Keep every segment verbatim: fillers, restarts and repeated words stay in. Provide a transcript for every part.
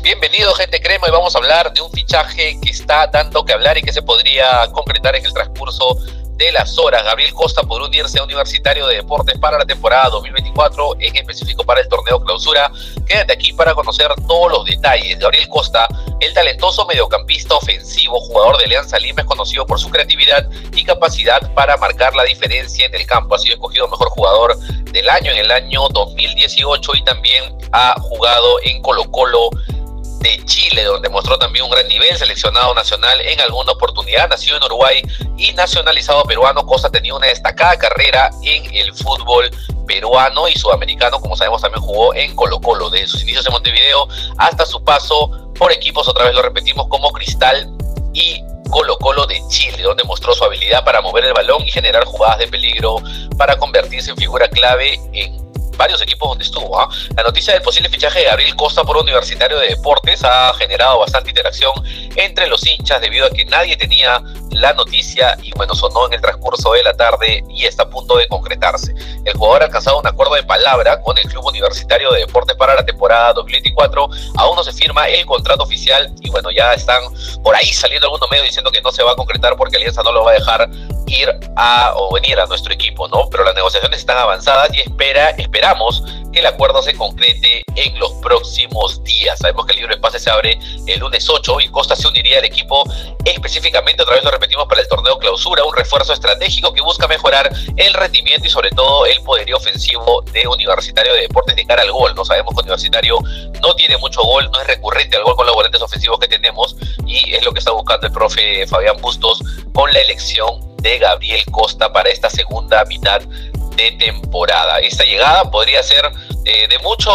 Bienvenido, gente crema, y vamos a hablar de un fichaje que está dando que hablar y que se podría concretar en el transcurso de las horas. Gabriel Costa podrá unirse a Universitario de Deportes para la temporada dos mil veinticuatro, en específico para el torneo Clausura. Quédate aquí para conocer todos los detalles. Gabriel Costa, el talentoso mediocampista ofensivo, jugador de Alianza Lima, es conocido por su creatividad y capacidad para marcar la diferencia en el campo. Ha sido escogido mejor jugador del año en el año dos mil dieciocho y también ha jugado en Colo-Colo de Chile, donde mostró también un gran nivel, seleccionado nacional en alguna oportunidad. Nacido en Uruguay y nacionalizado peruano, Costa tenía una destacada carrera en el fútbol peruano y sudamericano. Como sabemos, también jugó en Colo-Colo, desde sus inicios en Montevideo hasta su paso por equipos, otra vez lo repetimos, como Cristal y Colo-Colo de Chile, donde mostró su habilidad para mover el balón y generar jugadas de peligro para convertirse en figura clave en varios equipos donde estuvo. ¿eh? La noticia del posible fichaje de Gabriel Costa por Universitario de Deportes ha generado bastante interacción entre los hinchas, debido a que nadie tenía la noticia y bueno, sonó en el transcurso de la tarde y está a punto de concretarse. El jugador ha alcanzado un acuerdo de palabra con el Club Universitario de Deportes para la temporada dos mil veinticuatro. Aún no se firma el contrato oficial y bueno, ya están por ahí saliendo algunos medios diciendo que no se va a concretar porque Alianza no lo va a dejar ir a o venir a nuestro equipo, ¿no? Pero las negociaciones están avanzadas y espera, esperamos que el acuerdo se concrete en los próximos días. Sabemos que el libro de pase se abre el lunes ocho y Costa se uniría al equipo específicamente, otra vez lo repetimos, para el torneo Clausura, un refuerzo estratégico que busca mejorar el rendimiento y sobre todo el poderío ofensivo de Universitario de Deportes de cara al gol. No sabemos que Universitario no tiene mucho gol, no es recurrente al gol con los volantes ofensivos que tenemos y es lo que está buscando el profe Fabián Bustos con la elección de Gabriel Costa para esta segunda mitad de temporada. Esta llegada podría ser eh, de mucho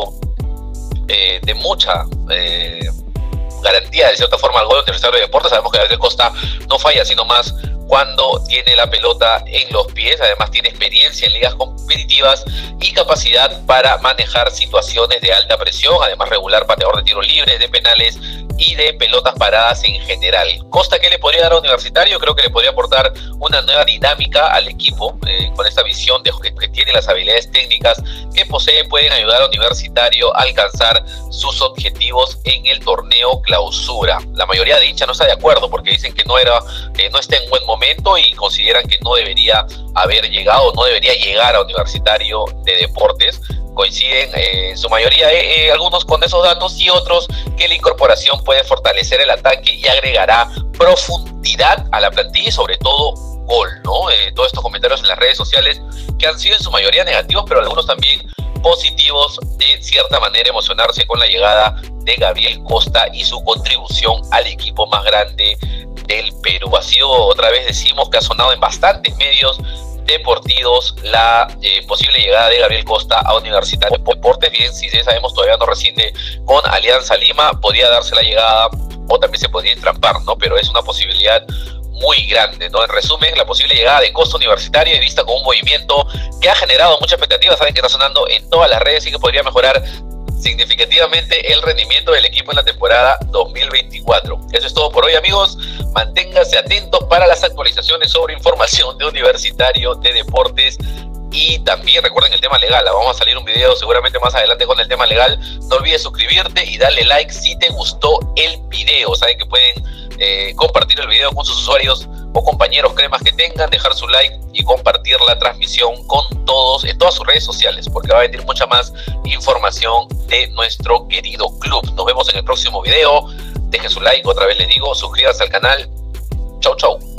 eh, de mucha eh, garantía de cierta forma al gol Universitario de Deportes. Sabemos que Gabriel Costa no falla sino más cuando tiene la pelota en los pies. Además tiene experiencia en ligas competitivas y capacidad para manejar situaciones de alta presión, además regular pateador de tiros libres, de penales y de pelotas paradas en general. Costa, ¿qué le podría dar a Universitario? Creo que le podría aportar una nueva dinámica al equipo, eh, con esta visión de que, que tiene las habilidades técnicas que posee, pueden ayudar a Universitario a alcanzar sus objetivos en el torneo Clausura. La mayoría de hinchas no está de acuerdo porque dicen que no era, eh, no está en buen momento y consideran que no debería haber llegado, no debería llegar a Universitario de Deportes. Coinciden eh, en su mayoría eh, eh, algunos con esos datos y otros que la incorporación puede fortalecer el ataque y agregará profundidad a la plantilla y sobre todo gol, ¿no? Eh, todos estos comentarios en las redes sociales que han sido en su mayoría negativos, pero algunos también positivos, de cierta manera emocionarse con la llegada de Gabriel Costa y su contribución al equipo más grande del Perú. Ha sido, otra vez decimos, que ha sonado en bastantes medios deportivos la eh, posible llegada de Gabriel Costa a Universitario de Deportes. Bien, si ya sabemos, todavía no rescinde con Alianza Lima, podría darse la llegada o también se podría entrampar, ¿no? Pero es una posibilidad muy grande, ¿no? En resumen, la posible llegada de Costa Universitario y vista como un movimiento que ha generado mucha expectativa, saben que está sonando en todas las redes y que podría mejorar significativamente el rendimiento del equipo en la temporada dos mil veinticuatro. Eso es todo por hoy, amigos. Manténganse atentos para las actualizaciones sobre información de Universitario de Deportes y también recuerden el tema legal. Vamos a salir un video seguramente más adelante con el tema legal. No olvides suscribirte y darle like si te gustó el video. Saben que pueden eh, compartir el video con sus usuarios o compañeros cremas que tengan, dejar su like y compartir la transmisión con todos en todas sus redes sociales, porque va a venir mucha más información de nuestro querido club. Nos vemos en el próximo video. Dejen su like, otra vez les digo, suscríbanse al canal. Chau, chau.